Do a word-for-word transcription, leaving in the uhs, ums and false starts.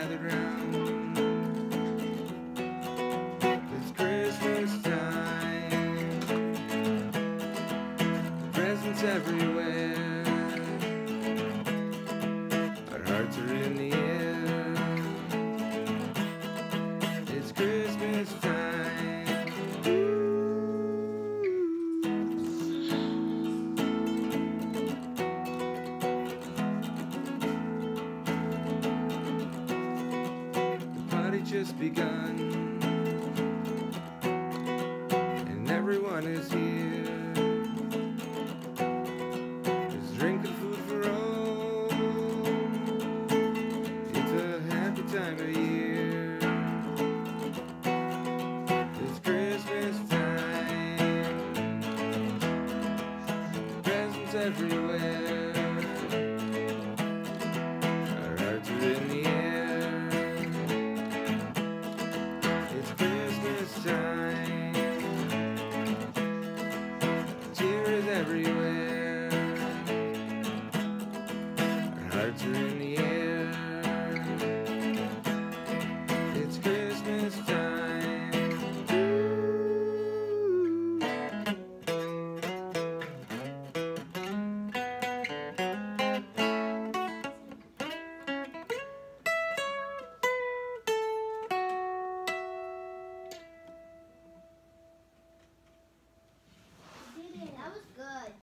gathered round. It's Christmas time, presents everywhere, our hearts are in the air. It's Christmas time. The party just begun, and everyone is here. There's drink and food for all. It's a happy time of year.